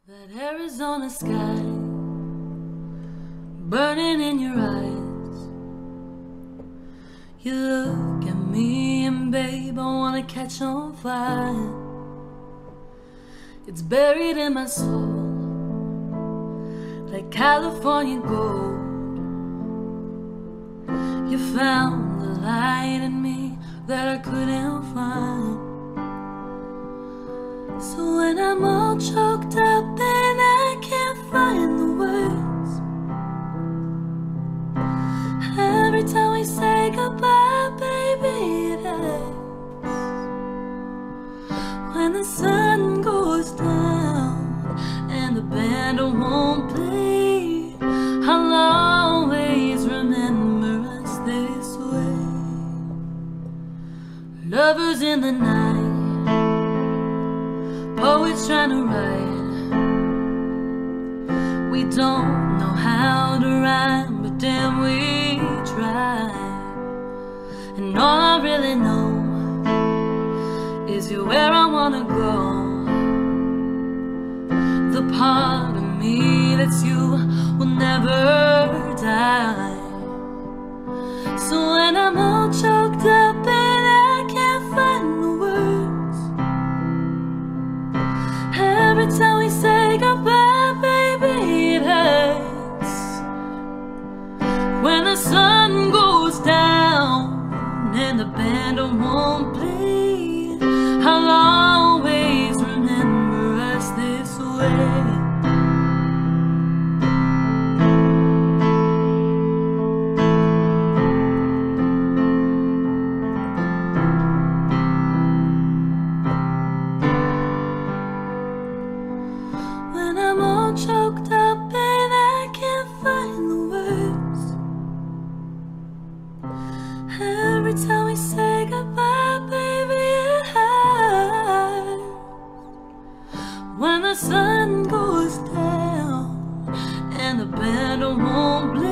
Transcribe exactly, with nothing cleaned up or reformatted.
That Arizona sky burning in your eyes. You look at me and babe, I wanna catch on fire. It's buried in my soul like California gold. You found the light in me that I couldn't find. So when I'm all choked up and I can't find the words, every time we say goodbye, baby, it hurts. When the sun goes down and the band won't play, I'll always remember us this way. Lovers in the night, poets trying to write. We don't know how to rhyme, but damn we try. And all I really know is you're where I wanna go. The part of me that's you will never die. So when I'm all choked up and I can't find the words, every time we say goodbye, baby, it hurts. When the sun goes down and the band won't play, I'll always remember us this way. When I'm all choked up and I can't find the words, every time we say goodbye, baby, it hurts. When the sun goes down and the band won't play,